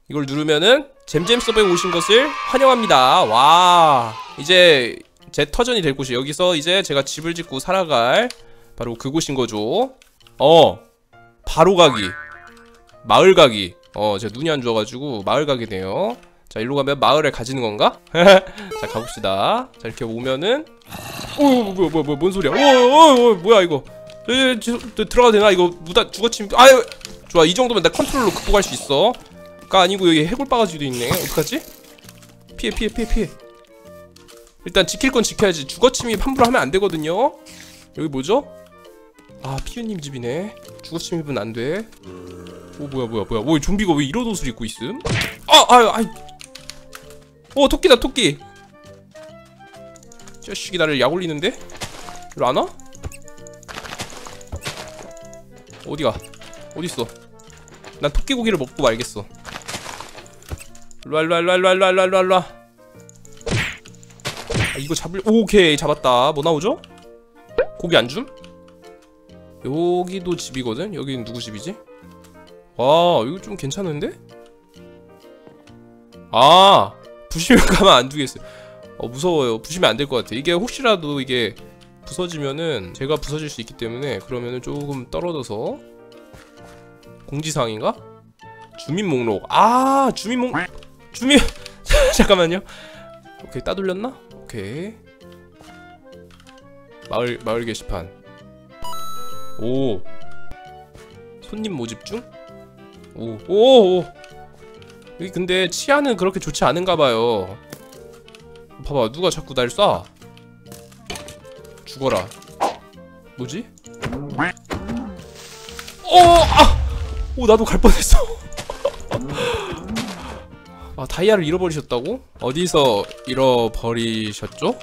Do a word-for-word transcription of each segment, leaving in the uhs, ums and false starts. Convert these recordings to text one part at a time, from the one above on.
이걸 누르면은 잼잼 서버에 오신 것을 환영합니다. 와, 이제 제 터전이 될 곳이 여기서 이제 제가 집을 짓고 살아갈 바로 그곳인 거죠. 어, 바로 가기, 마을 가기. 어, 제가 눈이 안 좋아가지고 마을 가게네요. 자, 일로 가면 마을을 가지는 건가? 자, 가봅시다. 자, 이렇게 오면은 오, 뭐야, 뭐야, 뭐야, 뭔 소리야? 오, 오, 오, 뭐야 이거? 에, 저, 저, 들어가도 되나? 이거 무다 죽어침. 아유, 좋아. 이 정도면 나 컨트롤로 극복할 수 있어. 가 아니고 여기 해골 바가지도 있네. 어떡하지? 피해, 피해, 피해, 피해. 일단 지킬 건 지켜야지. 죽어침이 함부로 하면 안 되거든요. 여기 뭐죠? 아, 피우님 집이네. 죽어침입은 안 돼. 오, 뭐야, 뭐야, 뭐야. 오, 좀비가 왜 이런 옷을 입고 있음? 아, 아유, 아이. 오, 토끼다, 토끼. 자식이 나를 약 올리는데? 일로 안 와? 어디가? 어딨어? 난 토끼 고기를 먹고 말겠어. 일로와, 일로와, 일로와, 일로와, 일로와, 일로와, 일로와. 아, 이거 잡을. 오케이, 잡았다. 뭐 나오죠? 고기 안 줌? 여기도 집이거든? 여기는 누구 집이지? 와, 이거 좀 괜찮은데? 아, 부시면 가만 안 두겠어요. 어, 무서워요. 부시면 안 될 것 같아. 이게 혹시라도 이게 부서지면은 제가 부서질 수 있기 때문에 그러면은 조금 떨어져서. 공지사항인가? 주민 목록. 아, 주민 목 주민 잠깐만요. 오케이, 따돌렸나? 오케이. 마을 마을 게시판. 오, 손님 모집 중? 오, 오, 오. 여기 근데 치안은 그렇게 좋지 않은가봐요. 봐봐, 누가 자꾸 날 쏴. 죽어라. 뭐지? 어, 아! 오, 나도 갈 뻔했어. 아, 다이아를 잃어버리셨다고? 어디서 잃어버리셨죠?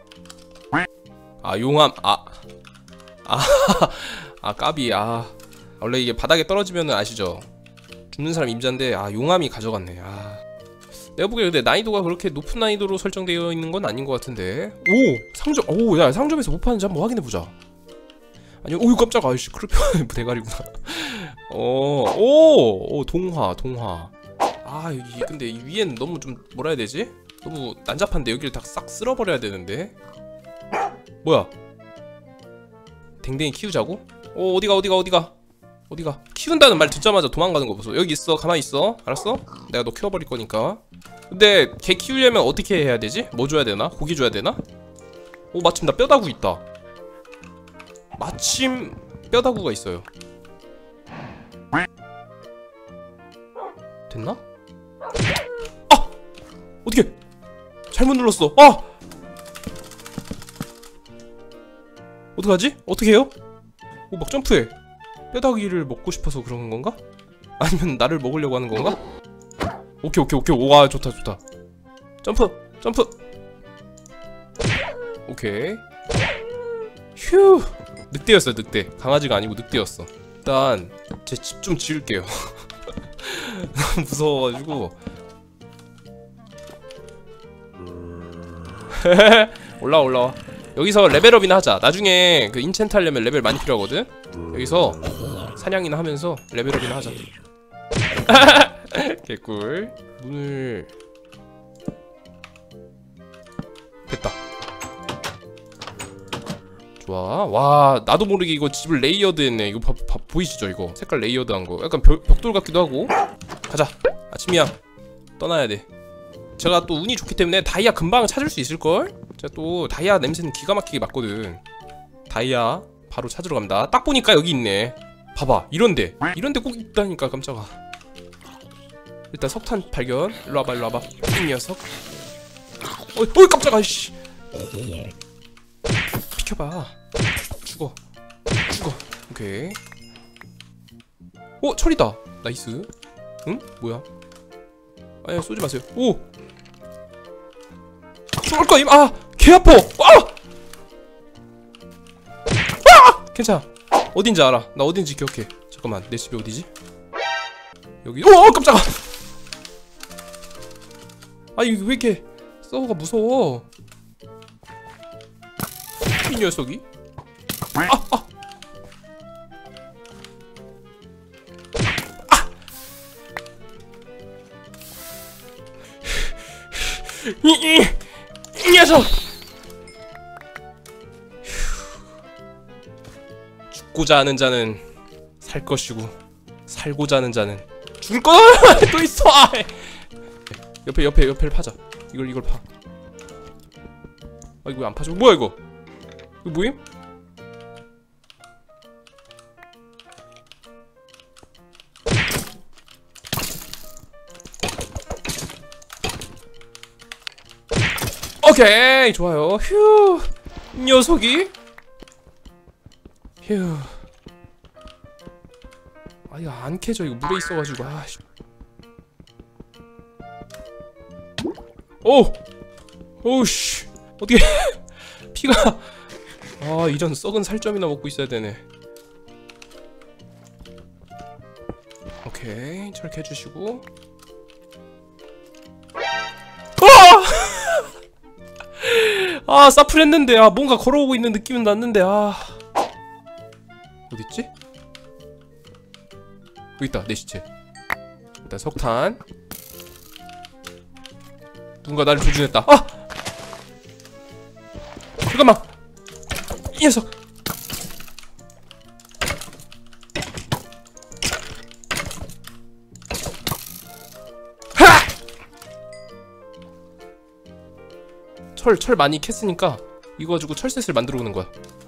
아, 용암. 아, 아, 아, 까비. 아, 원래 이게 바닥에 떨어지면은 아시죠? 죽는 사람 임자인데, 아, 용암이 가져갔네. 아, 내가 보기에 근데 난이도가 그렇게 높은 난이도로 설정되어 있는 건 아닌 것 같은데. 오, 상점. 오, 야, 상점에서 뭐 파는지 한번 확인해 보자. 아니, 오유 깜짝아. 아이씨, 크루피 대가리구나. 어, 오, 오, 동화, 동화. 아, 여기 근데 이 위엔 너무 좀 뭐라 해야 되지? 너무 난잡한데 여기를 다 싹 쓸어버려야 되는데. 뭐야? 댕댕이 키우자고? 어, 어디가, 어디가, 어디가? 어디가? 키운다는 말 듣자마자 도망가는 거 보소. 여기 있어, 가만히 있어. 알았어? 내가 너 키워버릴 거니까. 근데 걔 키우려면 어떻게 해야 되지? 뭐 줘야 되나? 고기 줘야 되나? 오, 마침 나 뼈다구 있다. 마침 뼈다구가 있어요. 됐나? 아! 어떻게? 잘못 눌렀어. 아! 어떡하지? 어떻게 해요? 오, 막 점프해. 뼈다귀를 먹고 싶어서 그러는 건가? 아니면 나를 먹으려고 하는 건가? 오케이, 오케이, 오케이. 와, 좋다, 좋다. 점프! 점프! 오케이. 휴! 늑대였어요, 늑대. 강아지가 아니고 늑대였어. 일단 제 집 좀 지을게요. 너무 무서워가지고. 올라와, 올라와. 여기서 레벨업이나 하자. 나중에 그 인챈트 하려면 레벨 많이 필요하거든. 여기서 사냥이나 하면서 레벨업이나 하자. 개꿀. 문을 됐다. 좋아. 와, 나도 모르게 이거 집을 레이어드 했네. 이거 봐, 봐, 보이시죠? 이거 색깔 레이어드 한거. 약간 벽, 벽돌 같기도 하고. 가자. 아침이야. 떠나야 돼. 제가 또 운이 좋기 때문에 다이아 금방 찾을 수 있을걸? 제가 또 다이아 냄새는 기가 막히게 맡거든. 다이아 바로 찾으러 갑니다. 딱 보니까 여기 있네. 봐봐, 이런데 이런데 꼭 있다니까. 깜짝아. 일단 석탄 발견. 일로 와봐, 일로 와봐. 이 녀석. 어이, 어이, 깜짝아. 씨. 비켜봐. 죽어. 죽어. 오케이. 오, 철이다. 나이스. 응? 뭐야? 아니, 쏘지 마세요. 오! 죽을 거임! 아! 개 아파! 아! 아! 괜찮아. 어딘지 알아. 나 어딘지 기억해. 잠깐만, 내 집이 어디지? 여기. 오! 깜짝아! 아, 이거 왜 이렇게 서버가 무서워? 이 녀석이? 아! 아! 이, 이, 이 녀석! 죽고자 하는 자는 살 것이고 살고자 하는 자는 죽을 거야! 또 있어! 아, 옆에 옆에 옆에를 파자. 이걸 이걸 파. 아 이거 왜 안 파져? 뭐야 이거? 이거 뭐임? 오케이 좋아요. 휴 이 녀석이 휴 아 이거 안 캐져. 이거 물에 있어가지고 아씨. 오 오우씨 어떻게 피가 아 이런 썩은 살점이나 먹고 있어야 되네. 오케이 저렇게 해주시고 아 사플했는데 아 뭔가 걸어오고 있는 느낌은 났는데 아 어딨지? 여기 있다 내 시체. 일단 석탄. 누군가 나를 조준했다. 아! 잠깐만 이 녀석. 철, 철 많이 캤으니까 이거 가지고 철셋을 만들어 오는 거야.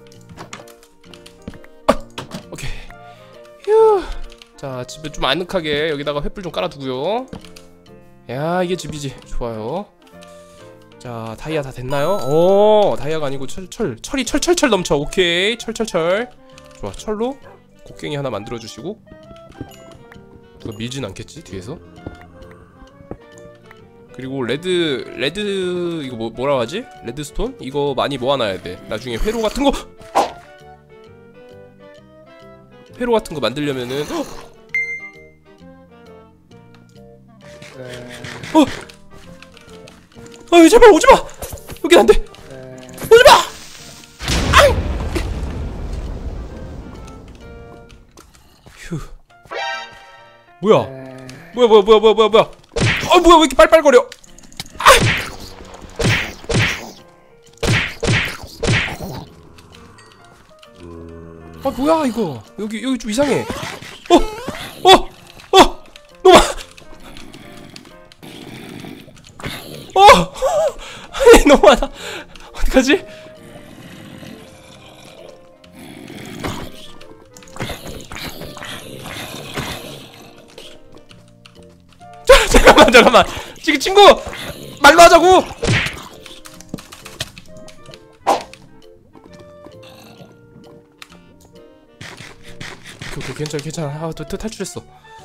아! 오케이. 휴. 자, 집에 좀 아늑하게 여기다가 횃불 좀 깔아두고요. 야, 이게 집이지. 좋아요. 자, 다이아 다 됐나요? 오, 다이아가 아니고 철, 철. 철이 철철철 넘쳐. 오케이. 철철철. 좋아, 철로 곡괭이 하나 만들어주시고. 누가 밀진 않겠지, 뒤에서? 그리고 레드 레드 이거 뭐 뭐라 하지? 레드스톤 이거 많이 모아놔야 돼. 나중에 회로 같은 거 회로 같은 거 만들려면은 어! 어! 아 제발 오지 마. 여긴 안 돼. 오지 마. 아이! 휴. 뭐야? 뭐야 뭐야 뭐야 뭐야 뭐야 뭐야? 어 뭐야 왜 이렇게 빨빨거려? 아! 아 뭐야 이거 여기 여기 좀 이상해. 어! 어! 어! 너무 어! 아니 너무 많아. 어떡하지? 잠깐만 잠깐만 지금 친구 말로 하자고. 오케이 오케이 괜찮아 괜찮아. 아 또 탈출했어.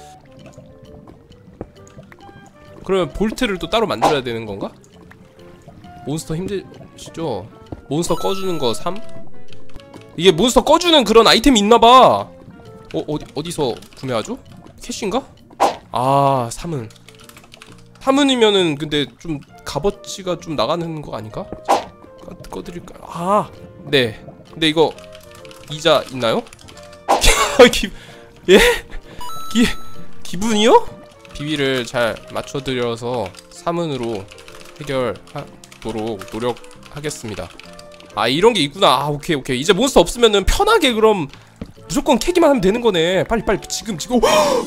그러면 볼트를 또 따로 만들어야 되는 건가? 몬스터 힘드시죠? 몬스터 꺼주는 거 삼? 이게 몬스터 꺼주는 그런 아이템이 있나봐. 어 어디 어디서 구매하죠? 캐시인가? 아 삼은 삼은이면은 근데 좀 값어치가 좀 나가는 거 아닌가? 꺼, 꺼드릴까요? 아 네. 근데 이거 이자 있나요? 기, 예? 기, 기분이요? 비위를 잘 맞춰드려서 삼은으로 해결하도록 노력하겠습니다. 아 이런게 있구나. 아 오케이 오케이. 이제 몬스터 없으면은 편하게 그럼 무조건 캐기만 하면 되는 거네. 빨리 빨리 지금 지금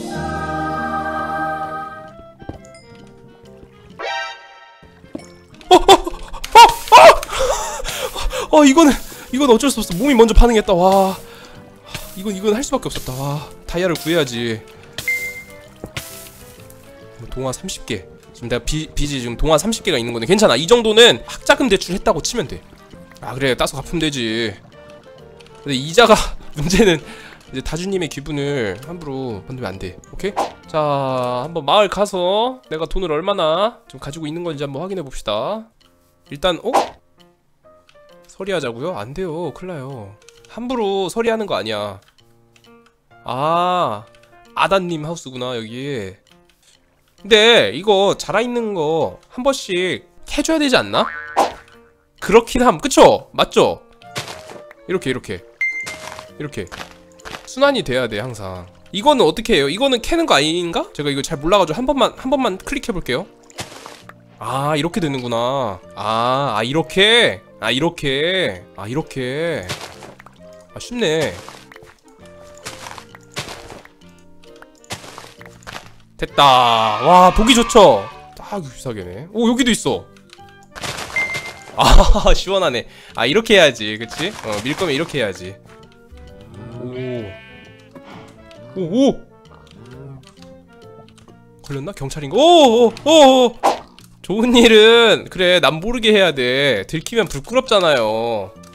어 이거는 이건 어쩔 수 없어. 몸이 먼저 반응했다. 와 이건 이건 할 수밖에 없었다. 와 다이아를 구해야지. 동화 삼십 개. 지금 내가 비, 빚이 지금 동화 삼십 개가 있는 건데 괜찮아. 이 정도는 학자금 대출했다고 치면 돼. 아 그래 따서 갚으면 되지. 근데 이자가 문제는 이제 다주님의 기분을 함부로 건드면 안 돼. 오케이? 자 한번 마을 가서 내가 돈을 얼마나 좀 가지고 있는 건지 한번 확인해 봅시다. 일단 어? 서리하자고요? 안 돼요. 큰일 나요. 함부로 서리하는 거 아니야. 아 아다님 하우스구나 여기. 근데 이거 자라있는 거 한 번씩 해줘야 되지 않나? 그렇긴 함. 그쵸? 맞죠? 이렇게 이렇게 이렇게 순환이 돼야 돼 항상. 이거는 어떻게 해요? 이거는 캐는 거 아닌가? 제가 이거 잘 몰라가지고 한 번만 한 번만 클릭해 볼게요. 아 이렇게 되는구나. 아, 아 이렇게? 아 이렇게? 아 이렇게? 아 쉽네. 됐다. 와 보기 좋죠? 딱 유사하게네. 오 여기도 있어. 아 시원하네. 아 이렇게 해야지 그치? 어 밀 거면 이렇게 해야지. 오 오오 걸렸나? 경찰인가? 오오오오 좋은 일은 그래 남 모르게 해야 돼. 들키면 부끄럽잖아요.